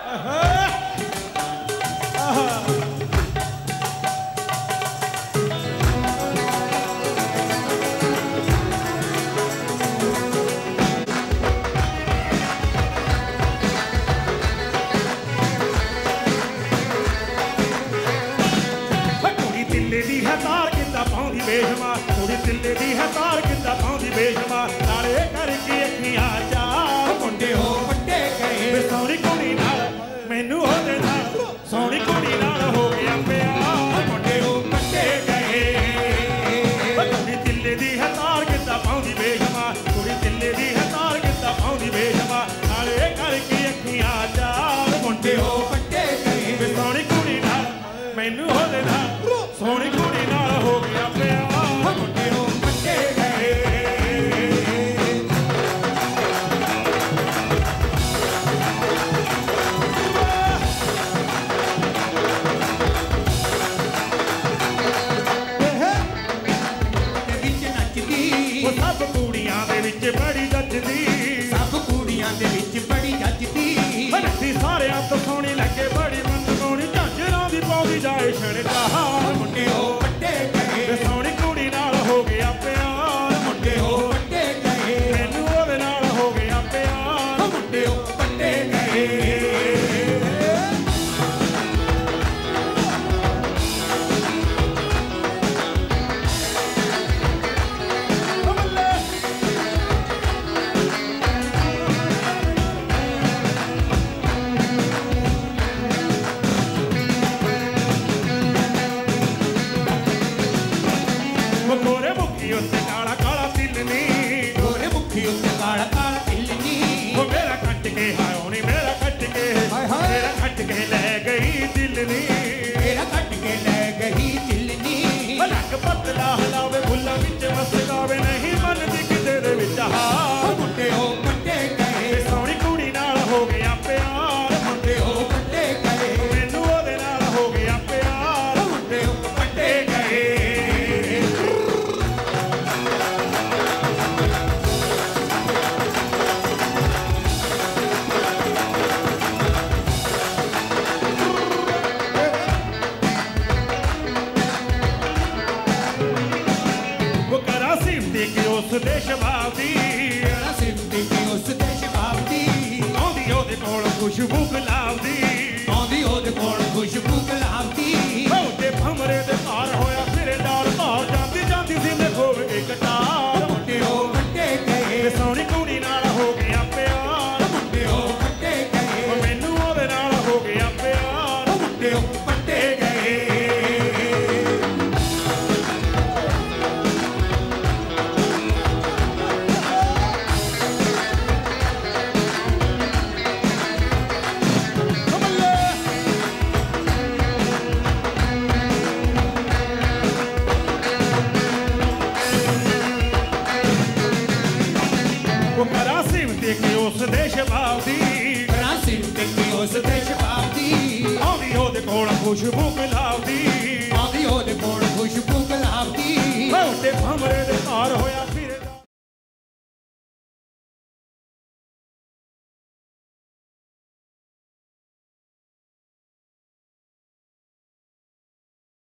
बेशमा कुड़ी तिल्ले दी है तार किंदा पाउंदी बेशमा नाले करके अखियां चा मुंडे हो वड्डे गए वे सोहनी कुड़ी नाल मैनू ओदे नाल सोहनी कुड़ी नाल हो गया प्यार मुंडे हो वड्डे गए कुड़ी तिल्ले दी है तार किंदा पाउंदी बेशमा कुड़ी तिल्ले दी है तार किंदा पाउंदी बेशमा नाले करके अखियां चा मुंडे हो वड्डे गए वे सोहनी कुड़ी नाल मैनू ओदे नाल सोहनी कुड़ी नाल हो गया प्यार बड़ी जचदी सब कुड़ियां दे विच बड़ी जचदी नत्ती सारियां तो सोहनी लगे बड़ी मनमोहनी झांजरां दी पौंदी जाए छड़का मुंडे हो वड्डे गए सोहनी कुड़ी नाल हो गया प्यार मुंडे हो वड्डे गए मैनू ओदे नाल हो गया प्यार मुंडे हो वड्डे गए पतला हलावे फुल्ला विच मस्कावे नहीं मन दी किते दे विच हार मुंडे हो वड्डे गए सोहनी कुड़ी नाल हो गया प्यार मुंडे हो वड्डे गए मैनू ओदे नाल हो गया प्यार मुंडे हो वड्डे गए उस देश बादी सिंधी की उस देश बादी आंदी ओदे कोल खुशबू गुलाबी आंदी ओदे कोल खुशबू गुलाबी ओदे भमरे दे पार होया फिर डाल पार जांदी जांदी सी मैं खोव के कटार मुंडे हो वड्डे गए सोहनी कुड़ी नाल हो गया प्यार मुंडे हो वड्डे गए मैनू ओदे नाल हो गया प्यार मुंडे हो वड्डे गए उस देश बादी उस देश बादी आंदी ओदे कोल खुशबू गुलाबी आंदी ओदे कोल खुशबू गुलाबी ओदे भमरे दे पार